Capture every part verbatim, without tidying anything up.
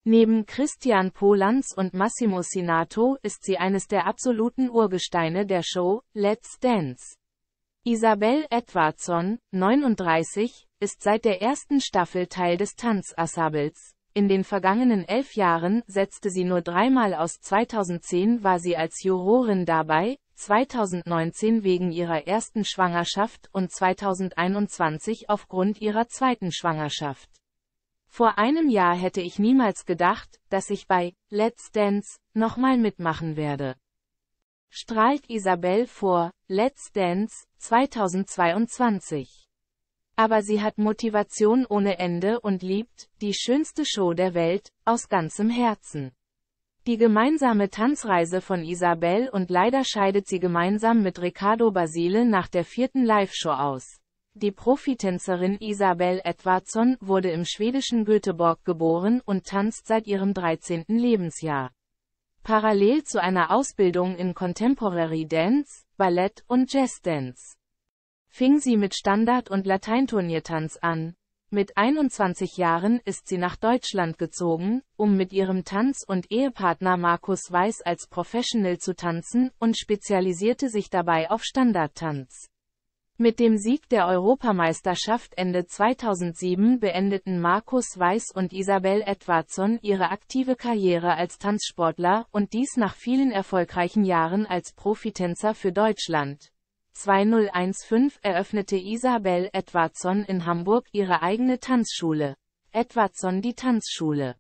Neben Christian Polans und Massimo Sinato ist sie eines der absoluten Urgesteine der Show, Let's Dance. Isabelle Edwardson, neununddreißig, ist seit der ersten Staffel Teil des Tanzensembles. In den vergangenen elf Jahren setzte sie nur dreimal aus. zweitausendzehn war sie als Jurorin dabei, zweitausendneunzehn wegen ihrer ersten Schwangerschaft und zweitausendeinundzwanzig aufgrund ihrer zweiten Schwangerschaft. Vor einem Jahr hätte ich niemals gedacht, dass ich bei Let's Dance nochmal mitmachen werde. Strahlt Isabelle vor Let's Dance zweitausendzweiundzwanzig. Aber sie hat Motivation ohne Ende und liebt die schönste Show der Welt aus ganzem Herzen. Die gemeinsame Tanzreise von Isabelle und leider scheidet sie gemeinsam mit Riccardo Basile nach der vierten Live-Show aus. Die Profitänzerin Isabelle Edwardson wurde im schwedischen Göteborg geboren und tanzt seit ihrem dreizehnten Lebensjahr. Parallel zu einer Ausbildung in Contemporary Dance, Ballett und Jazzdance. Fing sie mit Standard- und Lateinturniertanz an. Mit einundzwanzig Jahren ist sie nach Deutschland gezogen, um mit ihrem Tanz- und Ehepartner Markus Weiß als Professional zu tanzen und spezialisierte sich dabei auf Standardtanz. Mit dem Sieg der Europameisterschaft Ende zweitausendsieben beendeten Markus Weiß und Isabelle Edwardson ihre aktive Karriere als Tanzsportler und dies nach vielen erfolgreichen Jahren als Profitänzer für Deutschland. zweitausendfünfzehn eröffnete Isabelle Edwardson in Hamburg ihre eigene Tanzschule. Edwardson die Tanzschule.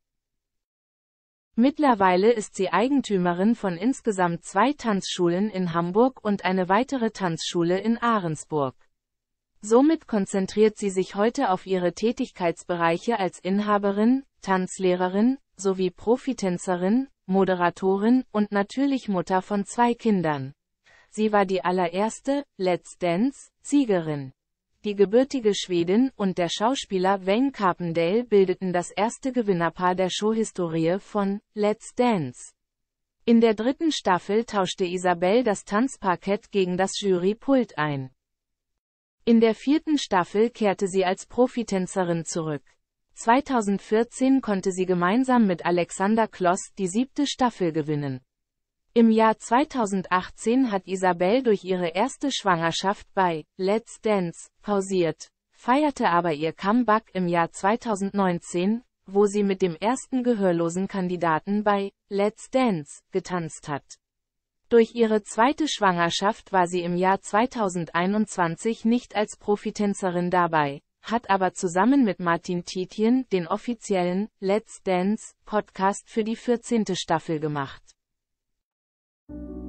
Mittlerweile ist sie Eigentümerin von insgesamt zwei Tanzschulen in Hamburg und eine weitere Tanzschule in Ahrensburg. Somit konzentriert sie sich heute auf ihre Tätigkeitsbereiche als Inhaberin, Tanzlehrerin, sowie Profitänzerin, Moderatorin und natürlich Mutter von zwei Kindern. Sie war die allererste Let's Dance-Siegerin. Die gebürtige Schwedin und der Schauspieler Wayne Carpendale bildeten das erste Gewinnerpaar der Showhistorie von Let's Dance. In der dritten Staffel tauschte Isabelle das Tanzparkett gegen das Jurypult ein. In der vierten Staffel kehrte sie als Profitänzerin zurück. zweitausendvierzehn konnte sie gemeinsam mit Alexander Kloss die siebte Staffel gewinnen. Im Jahr zweitausendachtzehn hat Isabelle durch ihre erste Schwangerschaft bei Let's Dance pausiert, feierte aber ihr Comeback im Jahr zweitausendneunzehn, wo sie mit dem ersten gehörlosen Kandidaten bei Let's Dance getanzt hat. Durch ihre zweite Schwangerschaft war sie im Jahr zweitausendeinundzwanzig nicht als Profitänzerin dabei, hat aber zusammen mit Martin Tietjen den offiziellen Let's Dance Podcast für die vierzehnte Staffel gemacht.